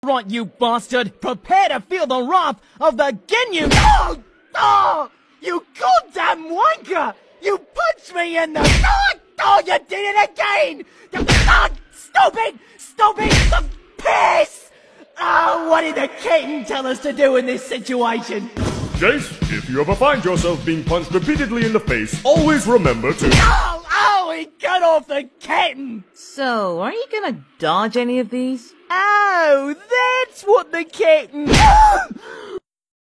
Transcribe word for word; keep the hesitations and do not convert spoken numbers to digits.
Right, you bastard! Prepare to feel the wrath of the Ginyu! Oh! Oh! You goddamn wanker! You punched me in the... Oh! Oh, you did it again! Oh, stupid! Stupid! The piss! Oh, what did the kitten tell us to do in this situation? Jace, if you ever find yourself being punched repeatedly in the face, always remember to... Oh! Oh, he cut off the kitten! So, are you gonna dodge any of these? Oh, that's what the kitten...